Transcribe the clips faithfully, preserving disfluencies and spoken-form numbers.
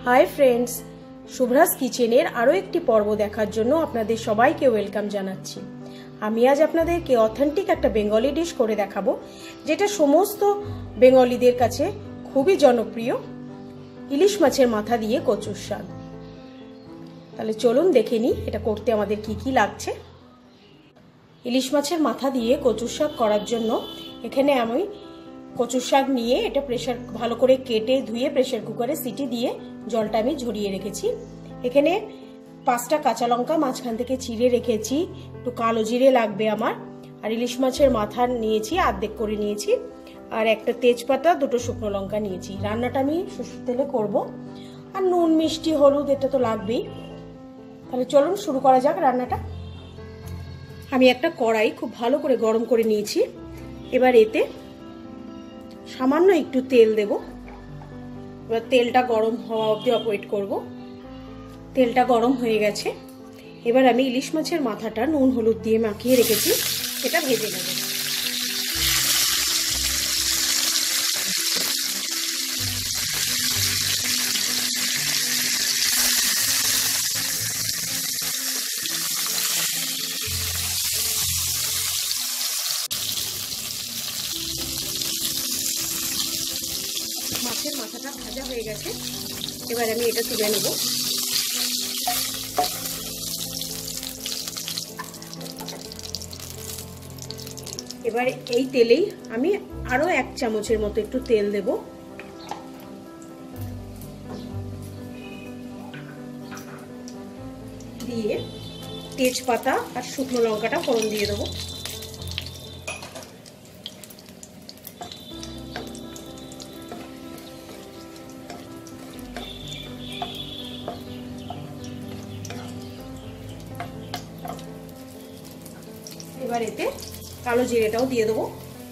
Hi friends, शुभ्रास किचेनेर आरो एकटी पर्व देखार जोन्नो आपनादेर सबाइके वेलकाम जानाच्छि। आमि आज आपनादेरके अथेंटिक एकटा बेंगली डिश करे देखाबो, जेटा समस्त बेंगलीदेर काछे खूबई जनप्रिय, इलिश माछेर माथा दिये कचुर शाक। ताहले चलुन देखे निই এটা করতে আমাদের কি কি লাগছে। ইলিশ মাছের মাথা দিয়ে কচুর শাক করার জন্য এখানে আমি কচুর শাক নিয়ে এটা প্রেসার ভালো করে কেটে ধুয়ে প্রেসার কুকারে সিটি দিয়ে জলটা আমি ঝরিয়ে রেখেছি। এখানে পাঁচটা কাঁচা লঙ্কা মাঝখান থেকে চিড়ে রেখেছি, একটু কালো জিরে লাগবে আমার, আর ইলিশ মাছের মাথা নিয়েছি অর্ধেক করে নিয়েছি, আর একটা তেজ পাতা দুটো শুকনো লঙ্কা নিয়েছি। রান্নাটা আমি সরষের তেলে করব, আর নুন মিষ্টি হলুদ এটা তো লাগবেই। তাহলে চলুন শুরু করা যাক রান্নাটা। আমি একটা কড়াই খুব ভালো করে গরম করে নিয়েছি। এবার এতে সামান্য একটু তেল দেব। এবার তেলটা গরম হওয়া অবধি ওয়েট করব। তেলটা গরম হয়ে গেছে। এবার আমি ইলিশ মাছের মাথাটা নুন হলুদ দিয়ে মাখিয়ে রেখেছি, এটা ভেজে নেব। মাছের মাথাটা ভাজা হয়ে গেছে, এবার আমি এটা তুলে নেব। এবার এই তেলেই আমি আরো এক চামচের মতো একটু তেল দেব। দিয়ে তেজ পাতা আর শুকনো লঙ্কাটা ফোড়ন দিয়ে দেবো। এবার এতে কালো জিরেটাও দিয়ে দেবো।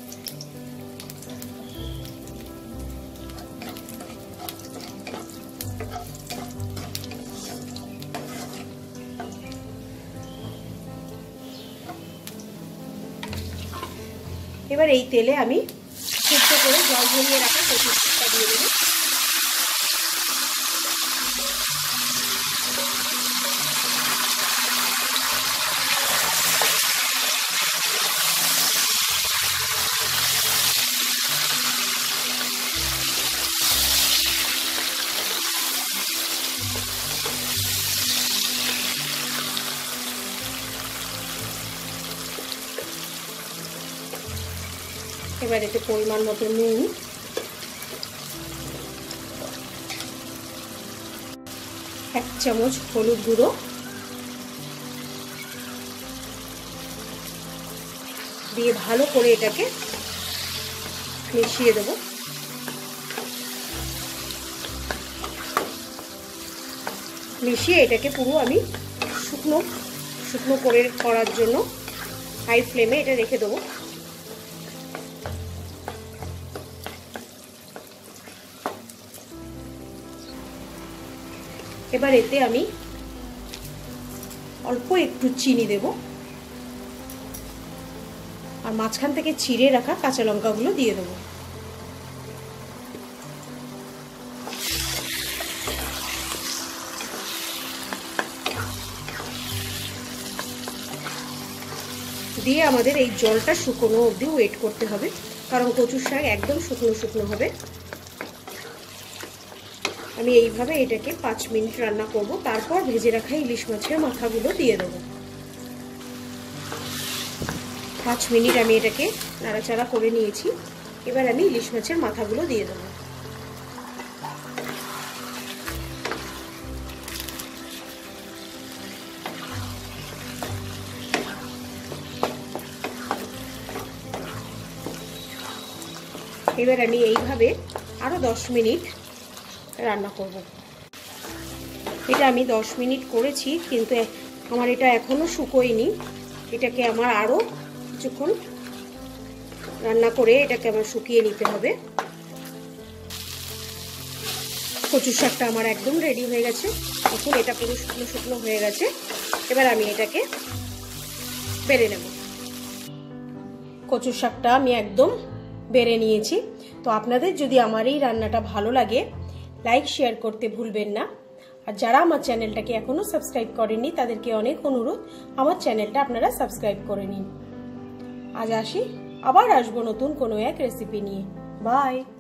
এবার এই তেলে আমি সেদ্ধ করে জল ঝরিয়ে রাখা কচুর শাকটা দিয়ে দেবো। এবার এতে পরিমাণ মতো নুন, এক চামচ হলুদ গুঁড়ো, দিয়ে ভালো করে এটাকে মিশিয়ে দেব। মিশিয়ে এটাকে পুরো আমি শুকনো শুকনো করে করার জন্য হাই ফ্লেমে এটা রেখে দেবো। এবার এতে আমি অল্প একটু চিনি দেব, আর মাঝখান থেকে ছিঁড়ে রাখা কাঁচা লঙ্কাগুলো দিয়ে দেবো। দিয়ে আমাদের এই জলটা শুকনো অবধি ওয়েট করতে হবে, কারণ কচুর শাক একদম শুকনো শুকনো হবে। আমি এইভাবে এটাকে পাঁচ মিনিট রান্না করব, তারপর ভেজে রাখা ইলিশ মাছের মাথাগুলো দিয়ে দেবো। পাঁচ মিনিট আমি এটাকে নাড়াচাড়া করে নিয়েছি। এবার আমি ইলিশ মাছের মাথাগুলো দিয়ে দেবো। এবার আমি এইভাবে আরো দশ মিনিট রান্না করব। এটা আমি দশ মিনিট করেছি, কিন্তু আমার এটা এখনো শুকোয়নি। এটাকে আমার আরো কিছুক্ষণ রান্না করে এটাকে আমার শুকিয়ে নিতে হবে। কচুর শাকটা আমার একদম রেডি হয়ে গেছে। এখন এটা পুরো শুকনো শুকনো হয়ে গেছে। এবার আমি এটাকে বেড়ে নেব। কচুর শাকটা আমি একদম বেড়ে নিয়েছি। তো আপনাদের যদি আমার এই রান্নাটা ভালো লাগে লাইক শেয়ার করতে ভুলবেন না। আর যারা আমার চ্যানেলটাকে এখনো সাবস্ক্রাইব করেননি তাদেরকে অনেক অনুরোধ, আমার চ্যানেলটা আপনারা সাবস্ক্রাইব করে নিন। আজ আসি, আবার আসবো নতুন কোনো এক রেসিপি নিয়ে। বাই।